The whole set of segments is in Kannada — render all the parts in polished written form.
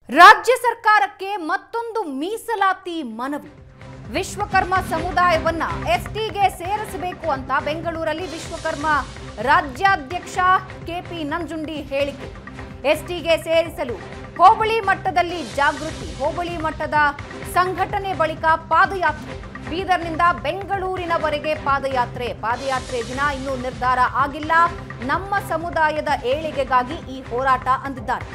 ರಾಜ್ಯ ಸರ್ಕಾರಕ್ಕೆ ಮತ್ತೊಂದು ಮೀಸಲಾತಿ ಮನವಿ. ವಿಶ್ವಕರ್ಮ ಸಮುದಾಯವನ್ನ ಎಸ್ಟಿಗೆ ಸೇರಿಸಬೇಕು ಅಂತ ಬೆಂಗಳೂರಲ್ಲಿ ವಿಶ್ವಕರ್ಮ ರಾಜ್ಯಾಧ್ಯಕ್ಷ ಕೆಪಿ ನಂಜುಂಡಿ ಹೇಳಿಕೆ. ಎಸ್ಟಿಗೆ ಸೇರಿಸಲು ಹೋಬಳಿ ಮಟ್ಟದಲ್ಲಿ ಜಾಗೃತಿ, ಹೋಬಳಿ ಮಟ್ಟದ ಸಂಘಟನೆ ಬಳಿಕ ಪಾದಯಾತ್ರೆ. ಬೀದರ್ನಿಂದ ಬೆಂಗಳೂರಿನವರೆಗೆ ಪಾದಯಾತ್ರೆ ದಿನ ಇನ್ನೂ ನಿರ್ಧಾರ ಆಗಿಲ್ಲ. ನಮ್ಮ ಸಮುದಾಯದ ಏಳಿಗೆಗಾಗಿ ಈ ಹೋರಾಟ ಅಂದಿದ್ದಾರೆ.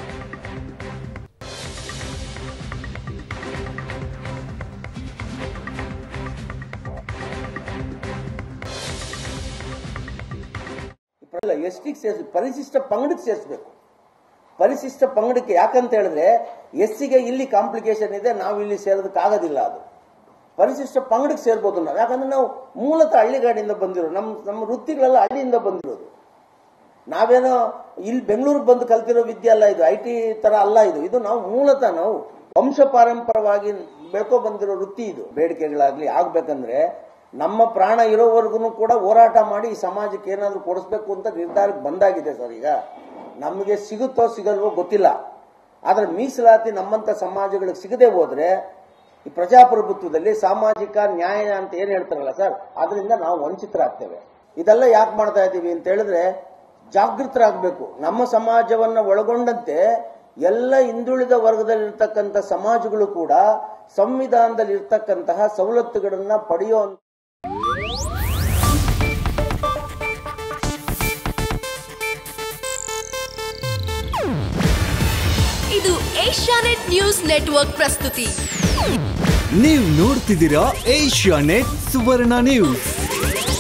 ಎಸ್ಟಿಗೆ ಸೇರಿಸಿ ಪರಿಶಿಷ್ಟ ಪಂಗಡಕ್ಕೆ ಸೇರಿಸಬೇಕು. ಪರಿಶಿಷ್ಟ ಪಂಗಡಕ್ಕೆ ಯಾಕಂತ ಹೇಳಿದ್ರೆ ಎಸ್ಸಿಗೆ ಇಲ್ಲಿ ಕಾಂಪ್ಲಿಕೇಶನ್ ಇದೆ, ನಾವು ಇಲ್ಲಿ ಸೇರೋದಕ್ಕಾಗೋದಿಲ್ಲ. ಅದು ಪರಿಶಿಷ್ಟ ಪಂಗಡಕ್ಕೆ ಸೇರ್ಬೋದು ನಾವು. ಯಾಕಂದ್ರೆ ನಾವು ಮೂಲತಃ ಹಳ್ಳಿಗಾಡಿಂದ ಬಂದಿರೋದು, ನಮ್ಮ ವೃತ್ತಿಗಳೆಲ್ಲ ಹಳ್ಳಿಯಿಂದ ಬಂದಿರೋದು. ನಾವೇನೋ ಇಲ್ಲಿ ಬೆಂಗಳೂರಿಗೆ ಬಂದು ಕಲ್ತಿರೋ ವಿದ್ಯೆ ಅಲ್ಲ ಇದು, IT ತರ ಅಲ್ಲ ಇದು. ನಾವು ಮೂಲತಃ ನಾವು ವಂಶ ಪಾರಂಪರವಾಗಿ ಬೆಳ್ಕೊ ಬಂದಿರೋ ವೃತ್ತಿ ಇದು. ಬೇಡಿಕೆಗಳಾಗ್ಲಿ ಆಗ್ಬೇಕಂದ್ರೆ ನಮ್ಮ ಪ್ರಾಣ ಇರೋವರೆಗೂ ಕೂಡ ಹೋರಾಟ ಮಾಡಿ ಈ ಸಮಾಜಕ್ಕೆ ಏನಾದರೂ ಕೊಡಿಸ್ಬೇಕು ಅಂತ ನಿರ್ಧಾರಕ್ಕೆ ಬಂದಾಗಿದೆ ಸರ್. ಈಗ ನಮಗೆ ಸಿಗುತ್ತೋ ಸಿಗಲ್ವೋ ಗೊತ್ತಿಲ್ಲ, ಆದರೆ ಮೀಸಲಾತಿ ನಮ್ಮಂತ ಸಮಾಜಗಳಿಗೆ ಸಿಗದೆ ಹೋದ್ರೆ ಈ ಪ್ರಜಾಪ್ರಭುತ್ವದಲ್ಲಿ ಸಾಮಾಜಿಕ ನ್ಯಾಯ ಅಂತ ಏನ್ ಹೇಳ್ತಾರಲ್ಲ ಸರ್, ಅದರಿಂದ ನಾವು ವಂಚಿತರಾಗ್ತೇವೆ. ಇದೆಲ್ಲ ಯಾಕೆ ಮಾಡ್ತಾ ಇದ್ದೀವಿ ಅಂತ ಹೇಳಿದ್ರೆ ಜಾಗೃತರಾಗಬೇಕು. ನಮ್ಮ ಸಮಾಜವನ್ನ ಒಳಗೊಂಡಂತೆ ಎಲ್ಲ ಹಿಂದುಳಿದ ವರ್ಗದಲ್ಲಿರ್ತಕ್ಕಂಥ ಸಮಾಜಗಳು ಕೂಡ ಸಂವಿಧಾನದಲ್ಲಿ ಇರ್ತಕ್ಕಂತಹ ಸವಲತ್ತುಗಳನ್ನ ಪಡೆಯೋ ಇದು ಏಷ್ಯಾನೆಟ್ ನ್ಯೂಸ್ ನೆಟ್ವರ್ಕ್ ಪ್ರಸ್ತುತಿ. ನೀವು ನೋಡ್ತಿದ್ದೀರಾ ಏಷ್ಯಾನೆಟ್ ಸುವರ್ಣ ನ್ಯೂಸ್.